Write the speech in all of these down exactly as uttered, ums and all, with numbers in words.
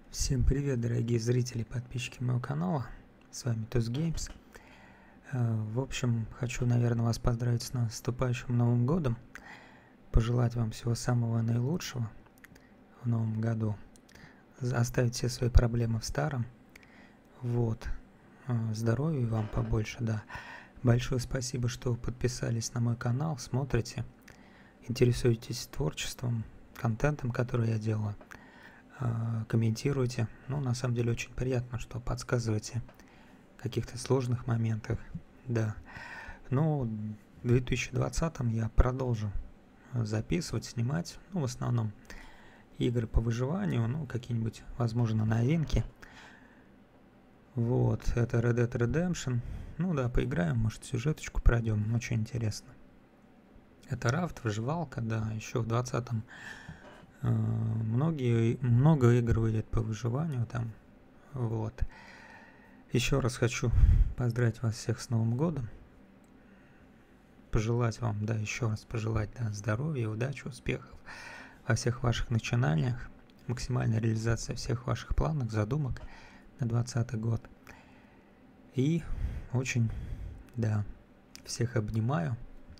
Всем привет, дорогие зрители и подписчики моего канала. С вами TuzGames. В общем, хочу, наверное, вас поздравить с наступающим Новым годом. Пожелать вам всего самого наилучшего в Новом году. Оставить все свои проблемы в старом. Вот. Здоровья вам побольше, да. Большое спасибо, что подписались на мой канал, смотрите, интересуетесь творчеством, контентом, который я делаю. Комментируйте. Ну, на самом деле, очень приятно, что подсказываете в каких-то сложных моментах. Да. Ну, в две тысячи двадцатом я продолжу записывать, снимать. Ну, в основном игры по выживанию, ну, какие-нибудь, возможно, новинки. Вот, это Red Dead Redemption. Ну да, поиграем, может, сюжеточку пройдем. Очень интересно. Это рафт, выживалка, да, еще в двадцатом. Многие, много игр выйдет по выживанию там. Вот. Еще раз хочу поздравить вас всех с Новым годом. Пожелать вам, да, еще раз пожелать, да, здоровья, удачи, успехов во всех ваших начинаниях. Максимальная реализация всех ваших планов, задумок на двадцатый год. И очень, да, всех обнимаю.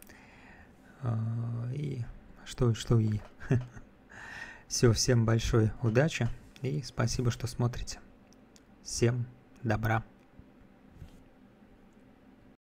И что, что и... Все, всем большой удачи и спасибо, что смотрите. Всем добра.